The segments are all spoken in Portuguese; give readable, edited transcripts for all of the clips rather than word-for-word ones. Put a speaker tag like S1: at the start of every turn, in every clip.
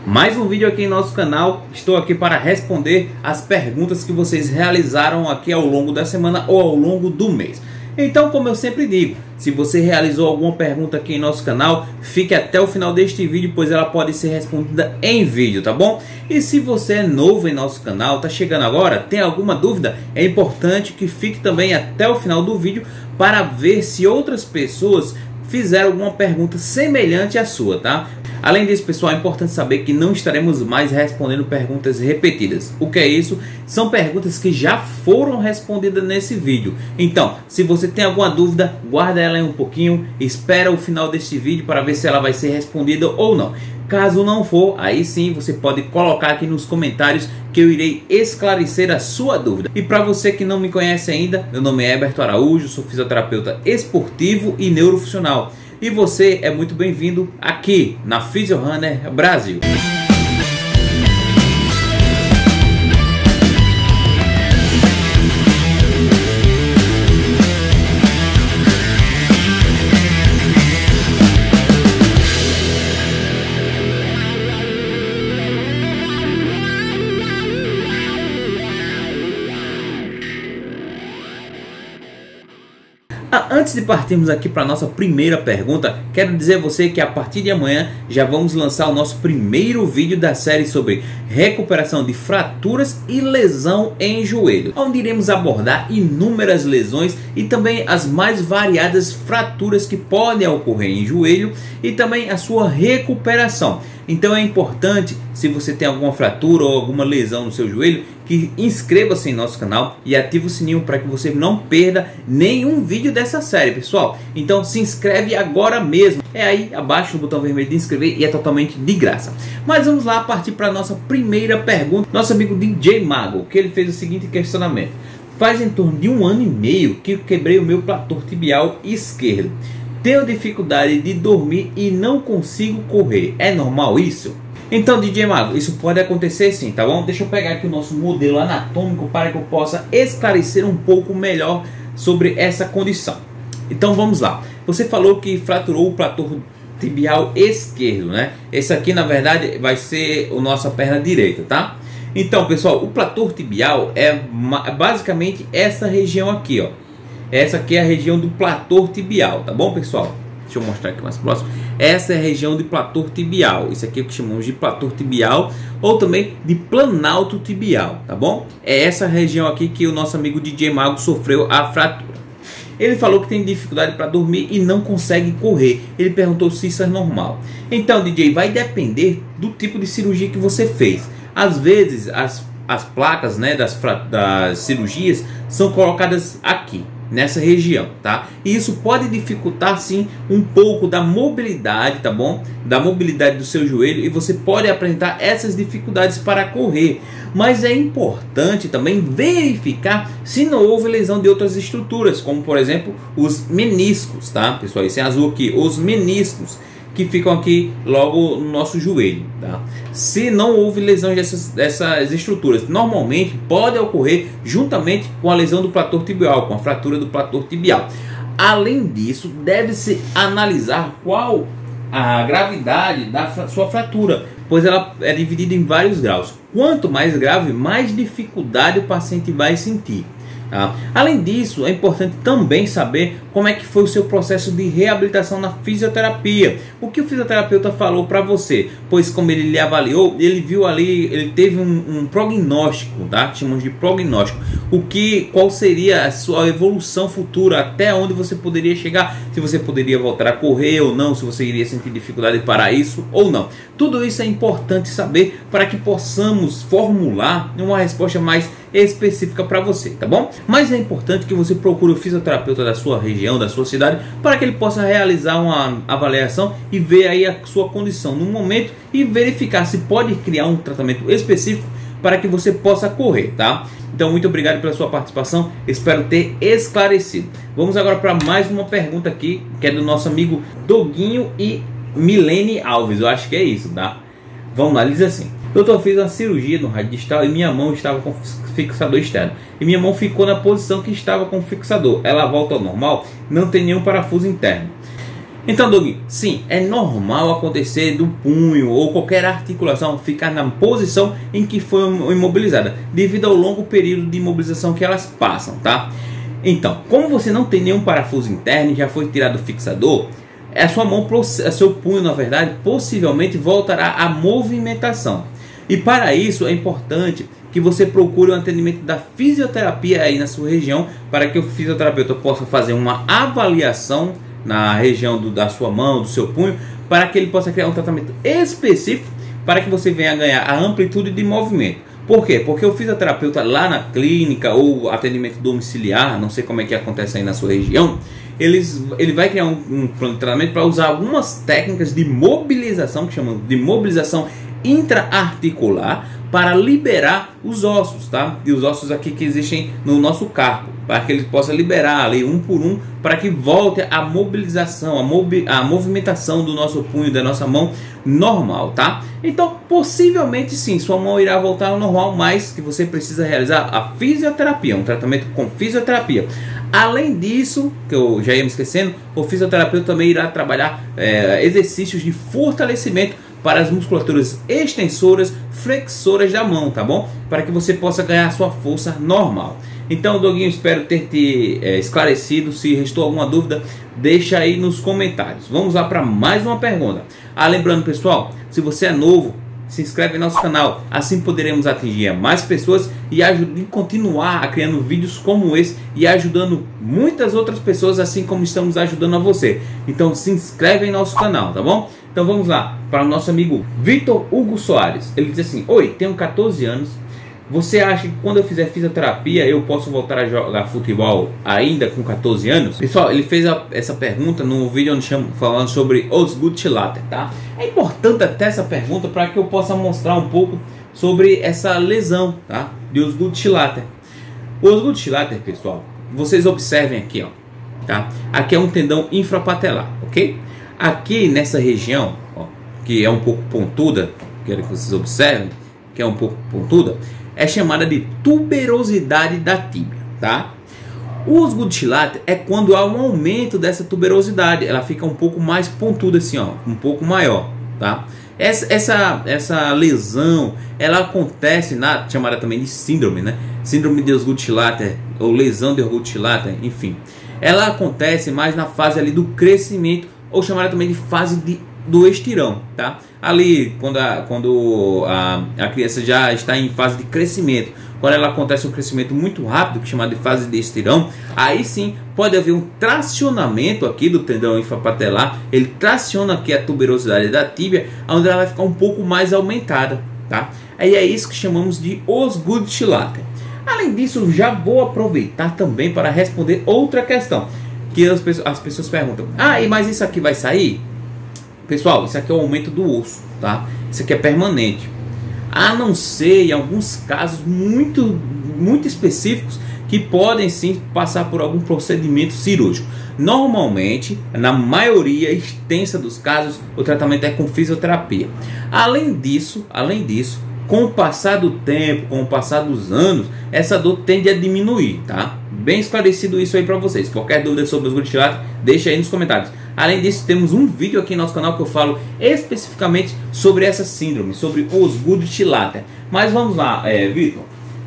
S1: Mais um vídeo aqui em nosso canal. Estou aqui para responder as perguntas que vocês realizaram aqui ao longo da semana ou ao longo do mês. Então, como eu sempre digo, se você realizou alguma pergunta aqui em nosso canal, fique até o final deste vídeo, pois ela pode ser respondida em vídeo, tá bom? E se você é novo em nosso canal, tá chegando agora, tem alguma dúvida, é importante que fique também até o final do vídeo para ver se outras pessoas fizeram alguma pergunta semelhante à sua, tá? Além disso, pessoal, é importante saber que não estaremos mais respondendo perguntas repetidas. O que é isso? São perguntas que já foram respondidas nesse vídeo. Então, se você tem alguma dúvida, guarda ela aí um pouquinho, espera o final deste vídeo para ver se ela vai ser respondida ou não. Caso não for, aí sim você pode colocar aqui nos comentários que eu irei esclarecer a sua dúvida. E para você que não me conhece ainda, meu nome é Heberto Araújo, sou fisioterapeuta esportivo e neurofuncional. E você é muito bem-vindo aqui na PhysioRunner Brasil. Antes de partirmos aqui para a nossa primeira pergunta, quero dizer a você que a partir de amanhã já vamos lançar o nosso primeiro vídeo da série sobre recuperação de fraturas e lesão em joelho, onde iremos abordar inúmeras lesões e também as mais variadas fraturas que podem ocorrer em joelho e também a sua recuperação. Então é importante, se você tem alguma fratura ou alguma lesão no seu joelho, que inscreva-se em nosso canal e ative o sininho para que você não perda nenhum vídeo dessa série, pessoal. Então se inscreve agora mesmo, é aí abaixo no botão vermelho de inscrever e é totalmente de graça. Mas vamos lá partir para a nossa primeira pergunta. Nosso amigo DJ Mago, que ele fez o seguinte questionamento: faz em torno de 1 ano e meio que eu quebrei o meu platô tibial esquerdo. Tenho dificuldade de dormir e não consigo correr. É normal isso? Então, DJ Mago, isso pode acontecer sim, tá bom? Deixa eu pegar aqui o nosso modelo anatômico para que eu possa esclarecer um pouco melhor sobre essa condição. Então vamos lá. Você falou que fraturou o platô tibial esquerdo, né? Esse aqui na verdade vai ser a nossa perna direita, tá? Então, pessoal, o platô tibial é basicamente essa região aqui, ó. Essa aqui é a região do platô tibial, tá bom, pessoal? Deixa eu mostrar aqui mais próximo. Essa é a região de platô tibial. Isso aqui é o que chamamos de platô tibial ou também de planalto tibial, tá bom? É essa região aqui que o nosso amigo DJ Mago sofreu a fratura. Ele falou que tem dificuldade para dormir e não consegue correr. Ele perguntou se isso é normal. Então, DJ, vai depender do tipo de cirurgia que você fez. Às vezes, as placas, né, das cirurgias são colocadas aqui, nessa região, tá? E isso pode dificultar sim um pouco da mobilidade, tá bom? Da mobilidade do seu joelho, e você pode apresentar essas dificuldades para correr. Mas é importante também verificar se não houve lesão de outras estruturas, como por exemplo os meniscos, tá? Pessoal, esse é azul aqui, os meniscos que ficam aqui logo no nosso joelho, tá? Se não houve lesão dessas estruturas, normalmente pode ocorrer juntamente com a lesão do platô tibial, com a fratura do platô tibial. Além disso, deve-se analisar qual a gravidade da sua fratura, pois ela é dividida em vários graus. Quanto mais grave, mais dificuldade o paciente vai sentir. Além disso, é importante também saber como é que foi o seu processo de reabilitação na fisioterapia. O que o fisioterapeuta falou para você? Pois como ele lhe avaliou, ele viu ali, ele teve um prognóstico, tá? Chamamos de prognóstico. Qual seria a sua evolução futura, até onde você poderia chegar, se você poderia voltar a correr ou não, se você iria sentir dificuldade para isso ou não. Tudo isso é importante saber para que possamos formular uma resposta mais específica para você, tá bom? Mas é importante que você procure o fisioterapeuta da sua região, da sua cidade, para que ele possa realizar uma avaliação e ver aí a sua condição no momento e verificar se pode criar um tratamento específico para que você possa correr, tá? Então, muito obrigado pela sua participação, espero ter esclarecido. Vamos agora para mais uma pergunta aqui, que é do nosso amigo Doguinho e Milene Alves, eu acho que é isso, tá? Vamos lá, ele diz assim: doutor, fiz uma cirurgia no rádio distal e minha mão estava com fixador externo. E minha mão ficou na posição que estava com o fixador. Ela volta ao normal, não tem nenhum parafuso interno. Então, Doug, sim, é normal acontecer do punho ou qualquer articulação ficar na posição em que foi imobilizada, devido ao longo período de imobilização que elas passam, tá? Então, como você não tem nenhum parafuso interno e já foi tirado o fixador, a sua mão, seu punho, na verdade, possivelmente voltará à movimentação. E para isso é importante que você procure o atendimento da fisioterapia aí na sua região, para que o fisioterapeuta possa fazer uma avaliação na região da sua mão, do seu punho, para que ele possa criar um tratamento específico para que você venha a ganhar a amplitude de movimento. Por quê? Porque o fisioterapeuta lá na clínica ou atendimento domiciliar, não sei como é que acontece aí na sua região, ele vai criar um plano de tratamento para usar algumas técnicas de mobilização, que chamam de mobilização intraarticular, para liberar os ossos, tá? E os ossos aqui que existem no nosso carpo, para que ele possa liberar ali um por um, para que volte a mobilização, a movimentação do nosso punho, da nossa mão normal, tá? Então, possivelmente sim, sua mão irá voltar ao normal, mas que você precisa realizar a fisioterapia, um tratamento com fisioterapia. Além disso, que eu já ia me esquecendo, o fisioterapeuta também irá trabalhar exercícios de fortalecimento para as musculaturas extensoras, flexoras da mão, tá bom? Para que você possa ganhar sua força normal. Então, Doguinho, espero ter te esclarecido. Se restou alguma dúvida, deixa aí nos comentários. Vamos lá para mais uma pergunta. Lembrando, pessoal, se você é novo, se inscreve no nosso canal. Assim poderemos atingir mais pessoas e continuar criando vídeos como esse e ajudando muitas outras pessoas, assim como estamos ajudando a você. Então, se inscreve em nosso canal, tá bom? Então vamos lá para o nosso amigo Vitor Hugo Soares. Ele diz assim: oi, tenho 14 anos. Você acha que quando eu fizer fisioterapia eu posso voltar a jogar futebol ainda com 14 anos? Pessoal, ele fez essa pergunta no vídeo onde falando sobre Osgood-Schlatter, tá? É importante até essa pergunta para que eu possa mostrar um pouco sobre essa lesão, tá? De Osgood-Schlatter. O Osgood-Schlatter, pessoal, vocês observem aqui, ó, tá? Aqui é um tendão infrapatelar, ok? Aqui nessa região, ó, que é um pouco pontuda, quero que vocês observem, que é um pouco pontuda, é chamada de tuberosidade da tíbia, tá? O Osgood-Schlatter é quando há um aumento dessa tuberosidade, ela fica um pouco mais pontuda assim, ó, um pouco maior, tá? Essa lesão, ela acontece chamada também de síndrome, né? Síndrome de Osgood-Schlatter ou lesão de Osgood-Schlatter, enfim. Ela acontece mais na fase ali do crescimento, ou chamada também de fase do estirão, tá? Ali, quando a criança já está em fase de crescimento, quando ela acontece um crescimento muito rápido, que é chamado de fase de estirão, aí sim pode haver um tracionamento aqui do tendão infrapatelar, ele traciona aqui a tuberosidade da tíbia, onde ela vai ficar um pouco mais aumentada, tá? Aí é isso que chamamos de Osgood-Schlatter. Além disso, já vou aproveitar também para responder outra questão, que as pessoas perguntam: mas isso aqui vai sair? Pessoal, isso aqui é o aumento do osso, tá? Isso aqui é permanente. A não ser em alguns casos muito específicos que podem sim passar por algum procedimento cirúrgico. Normalmente, na maioria extensa dos casos, o tratamento é com fisioterapia. Além disso, com o passar do tempo, com o passar dos anos, essa dor tende a diminuir, tá? Bem esclarecido isso aí para vocês. Qualquer dúvida sobre os Osgood-Schlatter, deixa aí nos comentários. Além disso, temos um vídeo aqui no nosso canal que eu falo especificamente sobre essa síndrome, sobre Osgood-Schlatter. Mas vamos lá, Vitor.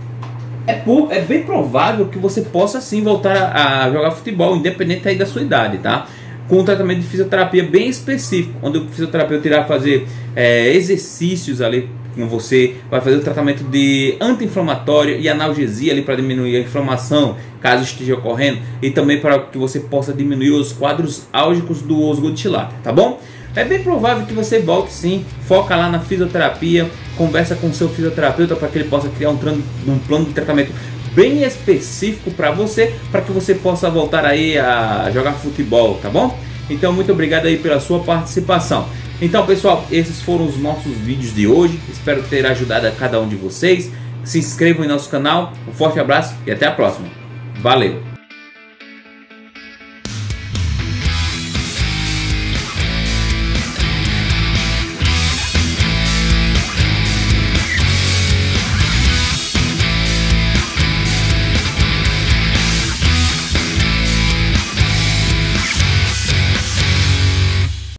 S1: É bem provável que você possa sim voltar a jogar futebol, independente aí da sua idade, tá? Com um tratamento de fisioterapia bem específico, onde o fisioterapeuta irá fazer exercícios ali com você, vai fazer o tratamento de anti-inflamatório e analgesia ali para diminuir a inflamação, caso esteja ocorrendo, e também para que você possa diminuir os quadros álgicos do Osgood-Schlatter, tá bom? É bem provável que você volte sim, foca lá na fisioterapia, conversa com o seu fisioterapeuta para que ele possa criar um plano de tratamento bem específico para que você possa voltar aí a jogar futebol, tá bom? Então, muito obrigado aí pela sua participação. Então, pessoal, esses foram os nossos vídeos de hoje. Espero ter ajudado a cada um de vocês. Se inscrevam em nosso canal. Um forte abraço e até a próxima. Valeu!